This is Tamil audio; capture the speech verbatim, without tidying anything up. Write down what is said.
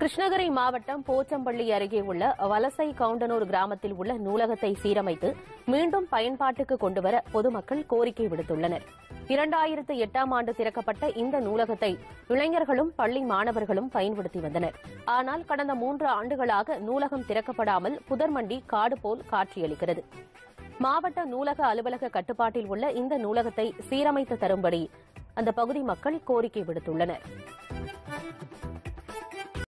கிருஷ்ணகிரி மாவட்டம் போச்சம்பள்ளி அருகே உள்ள வலசை கவுண்டனூர் கிராமத்தில் உள்ள நூலகத்தை சீரமைத்து மீண்டும் பயன்பாட்டுக்கு கொண்டுவர பொதுமக்கள் கோரிக்கை விடுத்துள்ளனர். இரண்டாயிரத்து எட்டாம் ஆண்டு திறக்கப்பட்ட இந்த நூலகத்தை இளைஞர்களும் பள்ளி மாணவர்களும் பயன்படுத்தி வந்தனர். ஆனால் கடந்த மூன்று ஆண்டுகளாக நூலகம் திறக்கப்படாமல் புதர்மண்டி காடு போல் காட்சியளிக்கிறது. மாவட்ட நூலக அலுவலக கட்டுப்பாட்டில் உள்ள இந்த நூலகத்தை சீரமைத்து தரும்படி அந்த பகுதி மக்கள் கோரிக்கை விடுத்துள்ளனர்.